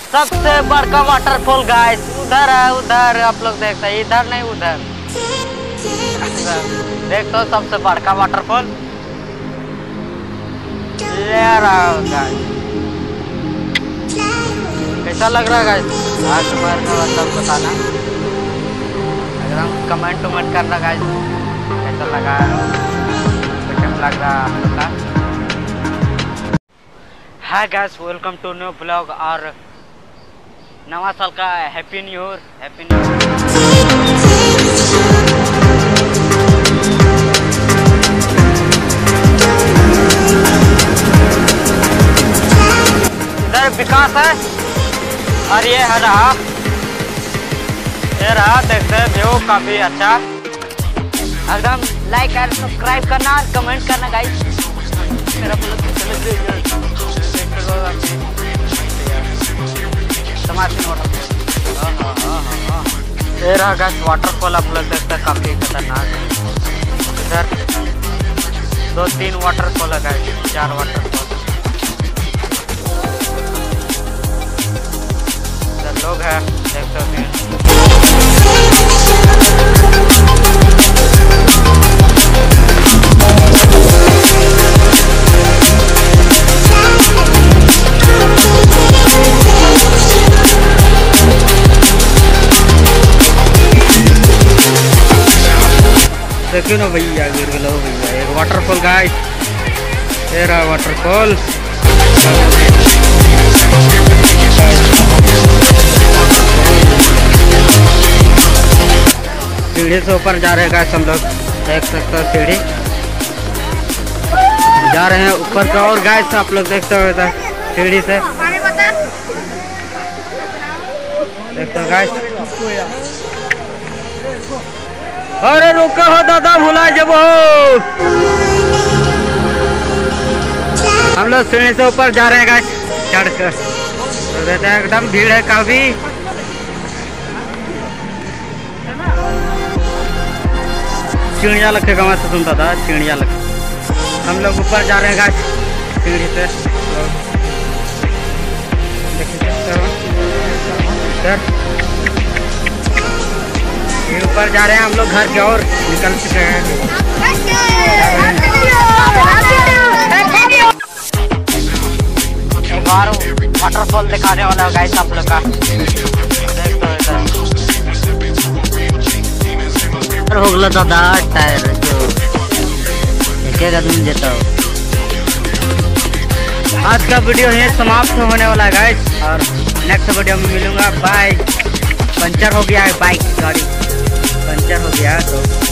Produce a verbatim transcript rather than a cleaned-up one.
सबसे बड़का waterfall guys उधर है, उधर आप लोग देखते हैं, इधर नहीं उधर देख तो सबसे बड़का वाटरफॉल ले रहा गाइस। कैसा लग रहा है गाइस आज तुम्हारे में मतलब बताना, एकदम कमेंट वमेंट करना गाइस कैसा लगा, कैसा लग रहा है आप लोग का। Hi guys welcome to new blog और नवा साल का happy new year, happy new इधर विकास है और ये है रहा, ये रहा देखते हैं व्यू काफी अच्छा, एकदम लाइक और सब्सक्राइब करना और कमेंट करना गाइस। मेरा ये रहा गाइस वाटरफॉल आप लोग देखते हैं काफी खतरनाक। इधर दो तीन वाटरफॉल है गाइस, चार वाटरफॉल। इधर लोग हैं देख सकते हैं। देखिए ना भैया गिर गया भैया एक वाटरफॉल गाइस, ये रहा वाटरफॉल। सीढ़ी से ऊपर जा रहे हैं गाइस हम लोग, देख सकते हो सीढ़ी जा रहे हैं ऊपर का। और गाइस आप लोग देखते हो इधर सीढ़ी से देखते हो गाइस। अरे रुको हो दादा भुला जब हो, हम लोग सीढ़ी से ऊपर जा रहे हैं गाइस चढ़कर, तो देखते हैं एकदम भीड़ है काफी। चिड़िया लखेगा मैं तो सुनता था चिड़िया लग। हम लोग ऊपर जा रहे हैं गाइस सीढ़ी से, देख सकते हो ऊपर जा रहे हैं हम लोग, घर की ओर निकल चुके हैं। एक बार वाटरफॉल दिखाने वाला है गाइस आप लोग का, हो गया दादा टायर जो एक आदमी देता हो। आज का वीडियो यहीं समाप्त होने वाला है गाइस, और नेक्स्ट वीडियो में मिलूंगा। बाय। पंचर हो गया है बाइक, गाड़ी पंचर हो गया तो